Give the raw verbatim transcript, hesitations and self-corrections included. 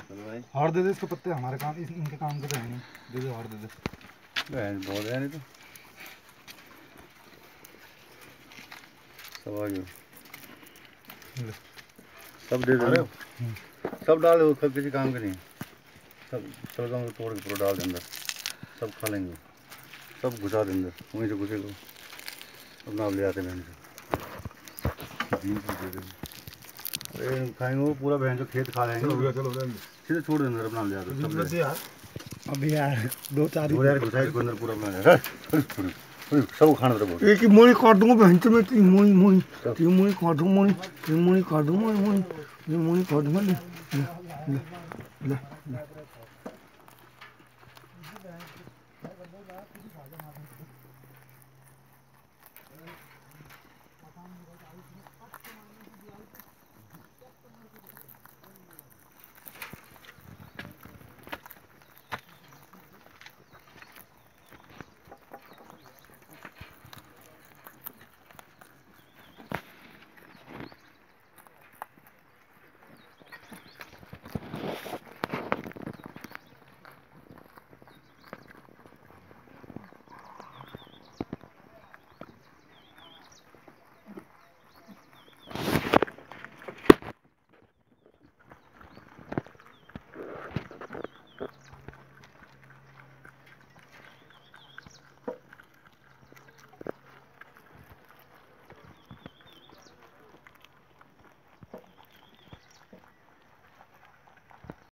और दे दे इसको पत्ते, हमारे काम इनके काम के तो है नहीं। दे दे और दे दे, बहन बोल रहे नहीं तो सब आ गए, सब दे दे, सब डाल दो, सब किसी काम के नहीं। सब शलगम को तोड़ के पूरा डाल दे अंदर, सब खा लेंगे, सब घुसा दे अंदर, वहीं से घुसे को अपना ले आते बहन से खाएंगे वो पूरा, बहन जो खेत खा लेंगे। चलो सीधे छोड़ दे अंदर, अपना ले आते यार। अभी यार दो चार यार घुसाई को अंदर पूरा अपना सब खाना तरफ एक ही मोई काट दूंगा बहन से मैं, तीन मोई मोई तीन मोई काट दूंगा, मोई तीन मोई काट दूंगा, मोई मोई काट दूंगा। ले ले ले ले